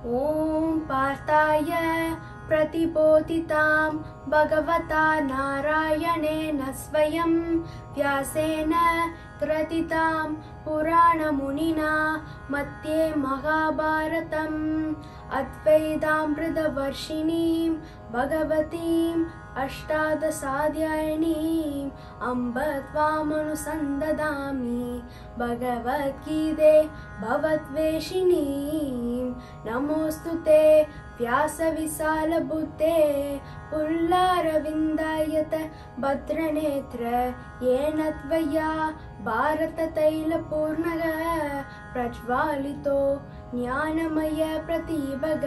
ॐ पार्थाय प्रतिबोधितां भगवता नारायणेन स्वयं व्यासेन ग्रथितां पुराणमुनिना मध्ये महाभारतम् अद्वैतामृतवर्षिणीं भगवतीम् अष्टादशाध्यायिनीम् अम्ब त्वामनुसन्ददामि भगवद्गीते भवद्वेषिणीं नमोऽस्तु ते व्यासविशालबुद्धे पुल्लारविन्दायत भद्रनेत्र येन त्वया भारततैलपूर्णः प्रज्वालितो ज्ञानमय प्रतिभग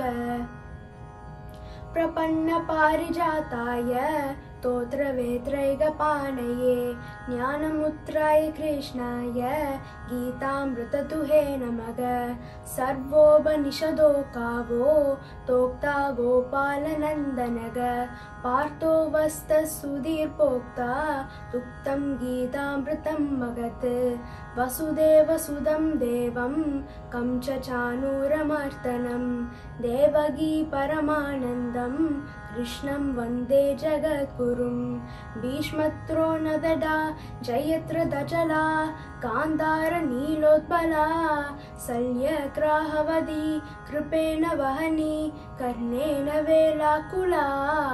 प्रपन्नपारिजाताय स्तोत्रवेत्रैकपाणये ज्ञानमुद्राय कृष्णाय गीतामृतदुहे नमः। सर्वोपनिषदो गावो तोक्ता गोपालनन्दनग पार्थो वस्तुसुधीर्पोक्ता तुक्तं गीतामृतं मगत् वसुदेवसुदं देवं कं च चानूरमर्दनं देवगी परमानन्दं कृष्णं वन्दे जगद्गुरुं भीष्मद्रोणदडा जयद्रथजला गान्धारनीलोत्पला शल्यग्राहवती कृपेण वहनी कर्णेन वेलाकुला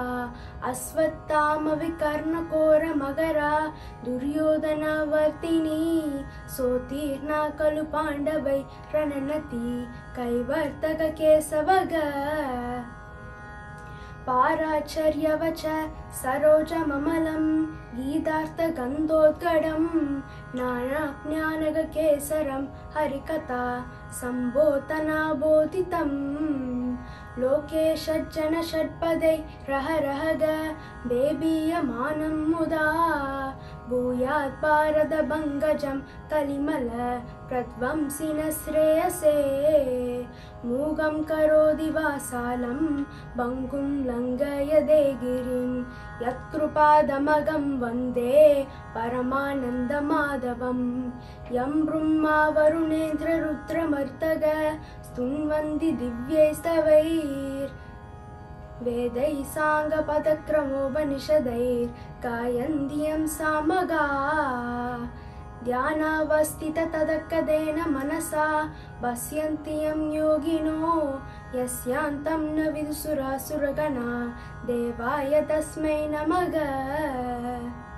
अश्वत्थामविकर्णघोरमकरा दुर्योधनवर्तिनी सोत्तीर्णा खलु पाण्डवै रणनति कैवर्तककेशवग पाराचर्यवच सरोजममलं गीतार्थगन्धोद्गडं नानाज्ञानगकेसरं हरिकथा सम्बोधनाबोधितं लोके षड्जन षट्पदै रहरहग बेबीयमानं मुदा भूयात् भारतभङ्गजं कलिमल प्रध्वंसिन श्रेयसे मूगं करोति वासालं भङ्गुं लङ्घयते गिरिं यत्कृपादमगं वन्दे परमानन्दमाधवं यं ब्रह्मा वरुणेन्द्ररुद्रमर्तग स्तुन्वन्ति दिव्यैस्तवैर्वेदैः साङ्गपदक्रमोपनिषदैर्गायन्ति यं सामगा ध्यानावस्थिततदक्कदेन मनसा पश्यन्ति यं योगिनो यस्यान्तं न विदुसुरासुरगणा देवाय तस्मै नमः।